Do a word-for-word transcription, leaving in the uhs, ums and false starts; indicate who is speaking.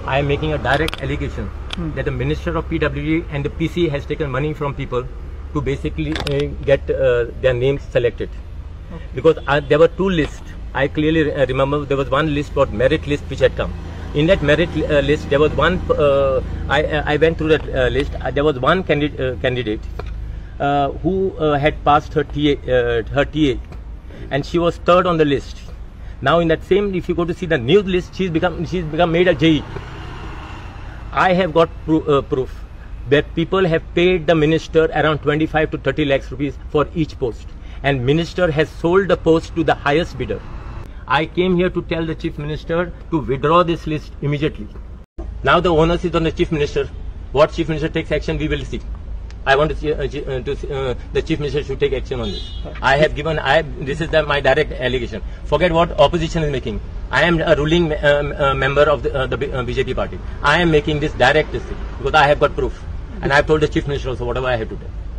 Speaker 1: I am making a direct allegation hmm. that the Minister of P W D and the P C has taken money from people to basically uh, get uh, their names selected. Okay. Because uh, there were two lists. I clearly uh, remember there was one list called merit list which had come. In that merit uh, list, there was one. Uh, I I went through that uh, list. Uh, there was one candidate uh, candidate uh, who uh, had passed her T A, uh, her T A, and she was third on the list. Now in that same, if you go to see the new list, she's become she's become made a J E. I have got pro uh, proof that people have paid the minister around twenty-five to thirty lakhs rupees for each post, and minister has sold the post to the highest bidder. I came here to tell the chief minister to withdraw this list immediately. Now the onus is on the chief minister. What chief minister takes action, we will see. I want to see uh, uh, to see, uh, the chief minister should take action on this. I have given. I have, this is the, my direct allegation. Forget what opposition is making. I am a ruling um, uh, member of the, uh, the uh, B J P party. I am making this direct decision because I have got proof, and I have told the chief minister also whatever I have to do.